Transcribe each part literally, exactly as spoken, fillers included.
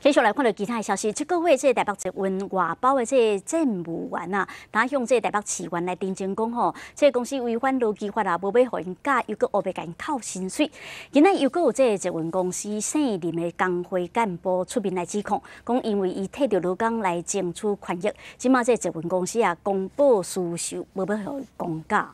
继续来看到其他的消息，这个月这台北捷运外包的这政务员啊，打向这台北市员来订正讲吼，这公司违反劳基法啊，无要互因假，又搁后要甲因扣薪水。今仔又搁有这捷运公司姓林的工会干部出面来指控，讲因为伊替着劳工来争取权益，即马这捷运公司啊公报私仇，无要互伊公假。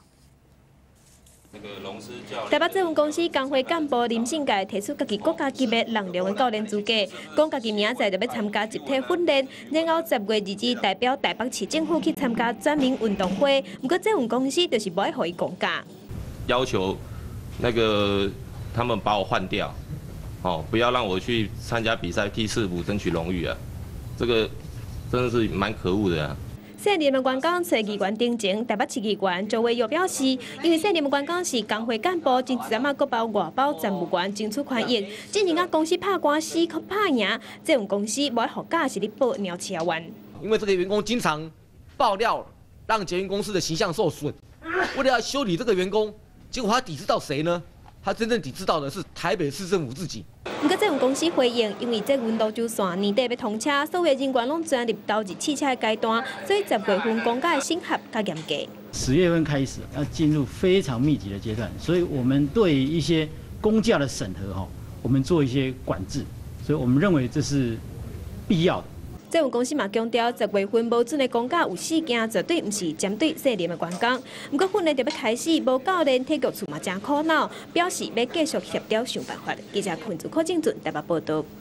台北捷运公司工会干部林信介提出家己国家级别人量的教练资格，讲家己明仔载就要参加集体训练，然后十月二日代表台北市政府去参加全民运动会。不过捷运公司就是不会互伊公假， 要求那个他们把我换掉，哦，不要让我去参加比赛替市府争取荣誉啊！这个真的是蛮可恶的啊！ 县立民员工找议员定情，台北市议员周伟又表示，因为县立民员工是工会干部，真自然啊，搁包外包站务员争取权益，进前啊公司拍官司，可拍赢，这种公司无互假是咧报鸟车湾。 因为这个员工经常爆料，让捷运公司的形象受损。为了要修理这个员工，结果他抵制到谁呢？他真正抵制到的是台北市政府自己。 不过，这种公司回应，因为这运动周线年底要通车，所有人员拢转入投入汽车的阶段，所以十月份公假的审核较严格。 十月份开始要进入非常密集的阶段，所以我们对一些公价的审核哈，我们做一些管制，所以我们认为这是必要的。 这种公司嘛强调，十月份无准的公假有事件，绝对不是针对涉联的员工。不过训练就要开始，无教练体育处嘛真苦恼，表示要继续协调想办法。记者昆子柯正俊台北报道。